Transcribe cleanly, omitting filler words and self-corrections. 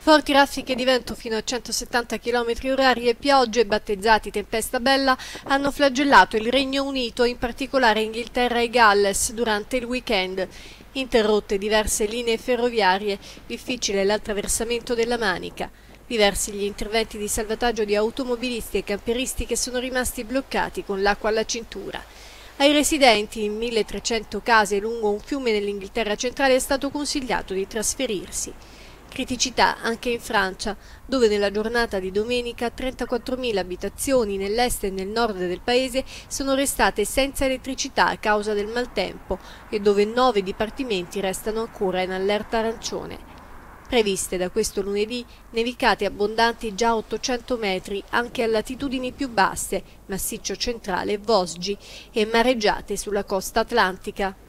Forti raffiche di vento fino a 170 km/h e piogge, battezzati tempesta bella, hanno flagellato il Regno Unito, in particolare Inghilterra e Galles, durante il weekend. Interrotte diverse linee ferroviarie, difficile l'attraversamento della Manica. Diversi gli interventi di salvataggio di automobilisti e camperisti che sono rimasti bloccati con l'acqua alla cintura. Ai residenti in 1300 case lungo un fiume nell'Inghilterra centrale è stato consigliato di trasferirsi. Criticità anche in Francia, dove nella giornata di domenica 34.000 abitazioni nell'est e nel nord del paese sono restate senza elettricità a causa del maltempo e dove 9 dipartimenti restano ancora in allerta arancione. Previste da questo lunedì nevicate abbondanti già a 800 metri anche a latitudini più basse, Massiccio Centrale, Vosgi, e mareggiate sulla costa atlantica.